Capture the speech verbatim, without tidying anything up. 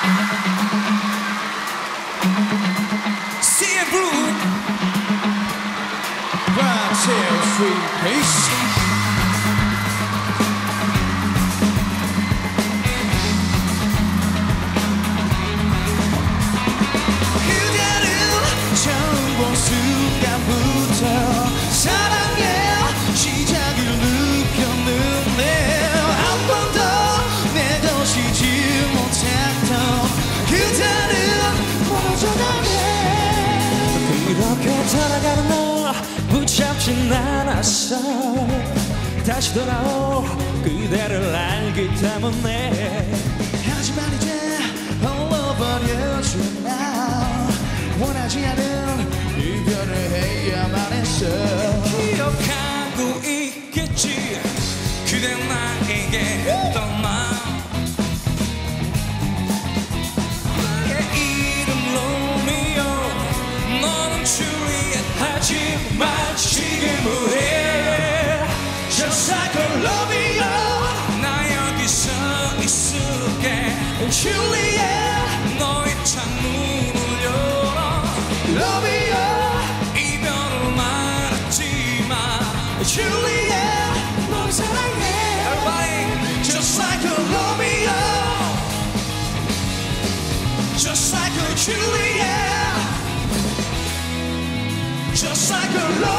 Sea and blue. One, two, three, peace. 순간부터 사랑의 시작을 느꼈는데 한 번 더 내 것이지 못했던 그대는 멀어져가네. 그렇게 살아가는 널 붙잡진 않았어. 다시 돌아올 그대를 알기 때문에. 하지만 이제 흘러버려준 나 원하지 않은 이별을 해야만 했어. 기억하고 있겠지 그대 나에게 했던 말. 나의 이름 로미오 너는 줄리엣. 하지만 지금은 해 Just like a Romeo. 나 여기서 있을게 줄리엣. 너의 창문을 열어 로미오. Juliet, 널 사랑해. Everybody, just like a Romeo, just like a Juliet, just like a Romeo.